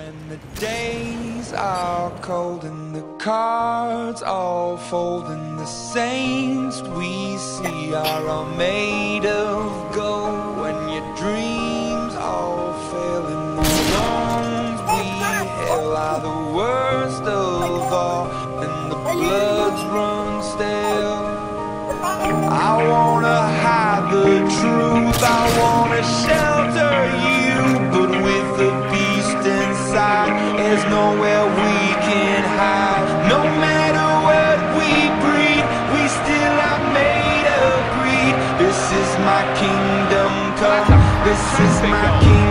When the days are cold and the cards all fold and the saints we see are all made of gold, when your dreams all fail and the wrongs we hail are the worst of all, and the bloods run stale. I wanna hide the truth, I wanna shelter you, but with the beast inside, there's nowhere we can hide. No matter what we breed, we still are made of greed. This is my kingdom come, this is my kingdom.